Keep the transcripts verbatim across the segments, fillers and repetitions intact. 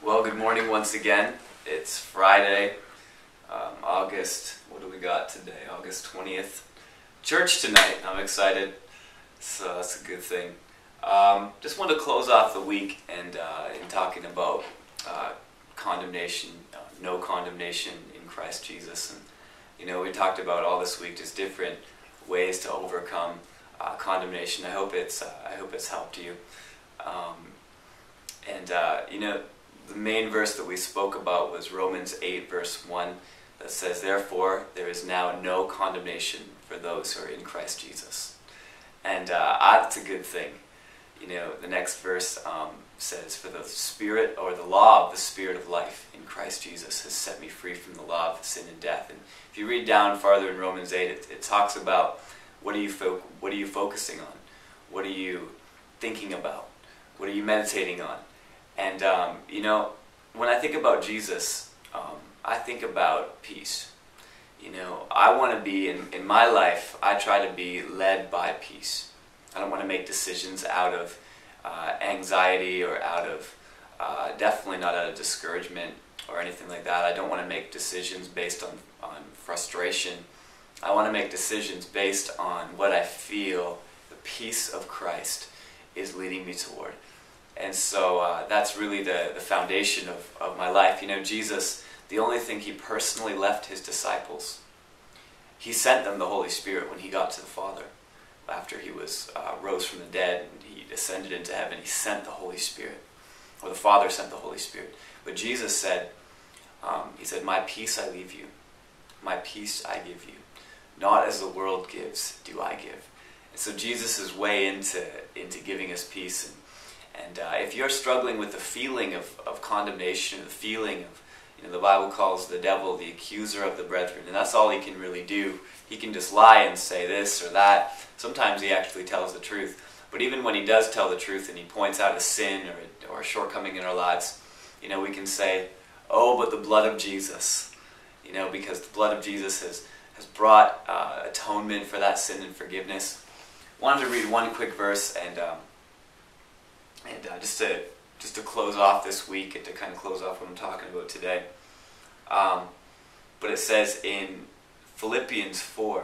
Well, good morning once again. It's Friday, um, August, what do we got today? August twentieth. Church tonight. I'm excited, so that's a good thing. Um, just want to close off the week and uh, in talking about uh, condemnation, uh, no condemnation in Christ Jesus. And you know, we talked about all this week just different ways to overcome uh, condemnation. I hope it's uh, I hope it's helped you. Um, and uh, you know, the main verse that we spoke about was Romans eight, verse one, that says, "Therefore there is now no condemnation for those who are in Christ Jesus." And uh, that's a good thing. You know, the next verse um, says, "For the Spirit, or the law of the Spirit of life in Christ Jesus has set me free from the law of sin and death." And if you read down farther in Romans eight, it, it talks about what are you fo- what are you focusing on? What are you thinking about? What are you meditating on? And, um, you know, when I think about Jesus, um, I think about peace. You know, I want to be, in, in my life, I try to be led by peace. I don't want to make decisions out of uh, anxiety or out of, uh, definitely not out of discouragement or anything like that. I don't want to make decisions based on, on frustration. I want to make decisions based on what I feel the peace of Christ is leading me toward. And so uh, that's really the, the foundation of, of my life. You know, Jesus, the only thing he personally left his disciples, he sent them the Holy Spirit when he got to the Father. After he was uh, rose from the dead and he ascended into heaven, he sent the Holy Spirit. Or the Father sent the Holy Spirit. But Jesus said, um, he said, "My peace I leave you. My peace I give you. Not as the world gives, do I give." And so Jesus' way into, into giving us peace. And And uh, if you're struggling with the feeling of, of condemnation, the feeling of, you know, the Bible calls the devil the accuser of the brethren, and that's all he can really do. He can just lie and say this or that. Sometimes he actually tells the truth. But even when he does tell the truth and he points out a sin or a, or a shortcoming in our lives, you know, we can say, "Oh, but the blood of Jesus," you know, because the blood of Jesus has, has brought uh, atonement for that sin and forgiveness. I wanted to read one quick verse and... Um, And uh, just to just to close off this week and to kind of close off what I'm talking about today. Um, but it says in Philippians four,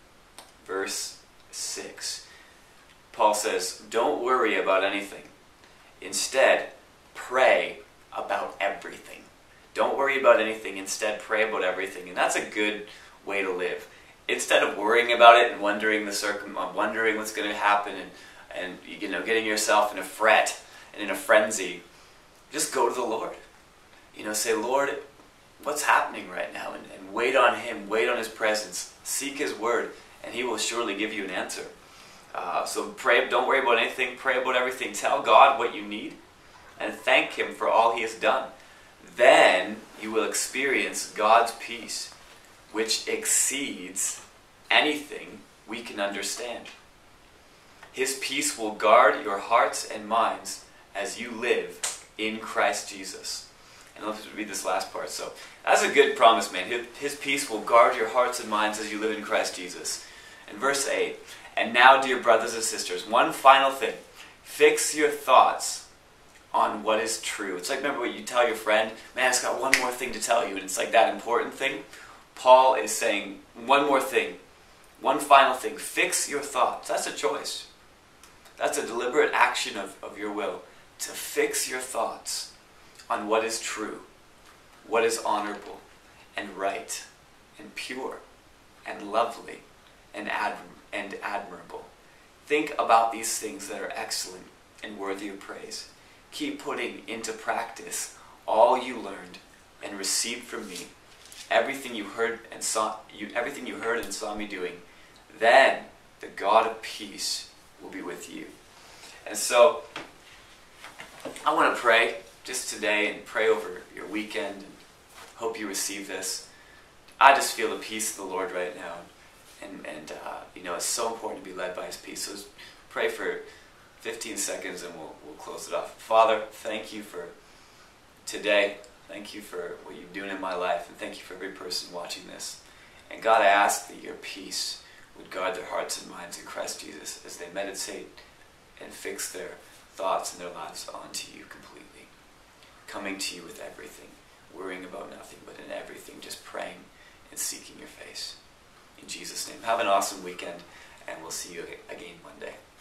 verse six, Paul says, "Don't worry about anything. Instead, pray about everything." Don't worry about anything. Instead, pray about everything. And that's a good way to live. Instead of worrying about it and wondering the circum, wondering what's going to happen and and you know, getting yourself in a fret and in a frenzy, just go to the Lord. You know, say, "Lord, what's happening right now?" And, and wait on Him, wait on His presence, seek His Word, and He will surely give you an answer. Uh, so pray, don't worry about anything, pray about everything. Tell God what you need and thank Him for all He has done. Then you will experience God's peace, which exceeds anything we can understand. His peace will guard your hearts and minds as you live in Christ Jesus. And let's read this last part. So that's a good promise, man. His peace will guard your hearts and minds as you live in Christ Jesus. And verse eight, "And now, dear brothers and sisters, one final thing. Fix your thoughts on what is true." It's like, remember what you tell your friend, "Man, I just got one more thing to tell you." And it's like that important thing. Paul is saying, one more thing. One final thing. Fix your thoughts. That's a choice. That's a deliberate action of, of your will, to fix your thoughts on what is true, what is honorable, and right, and pure, and lovely, and, ad- and admirable. Think about these things that are excellent and worthy of praise. Keep putting into practice all you learned and received from me, everything you heard and saw, you, everything you heard and saw me doing. Then the God of peace will be with you. And so I want to pray just today and pray over your weekend and hope you receive this. I just feel the peace of the Lord right now, and and uh, you know, it's so important to be led by His peace. So just pray for fifteen seconds and we'll we'll close it off. Father, thank you for today. Thank you for what you're doing in my life, and thank you for every person watching this. And God, I ask that your peace would guard their hearts and minds in Christ Jesus as they meditate and fix their thoughts and their lives onto you completely. coming to you with everything, worrying about nothing, but in everything, just praying and seeking your face. In Jesus' name, have an awesome weekend, and we'll see you again Monday.